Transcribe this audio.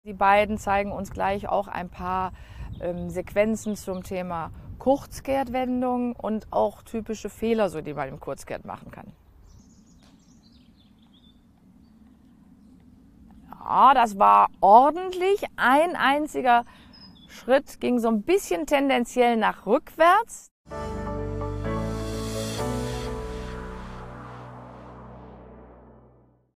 Die beiden zeigen uns gleich auch ein paar Sequenzen zum Thema Kurzkehrtwendung und auch typische Fehler, so die man im Kurzkehrt machen kann. Ja, das war ordentlich. Ein einziger Schritt ging so ein bisschen tendenziell nach rückwärts.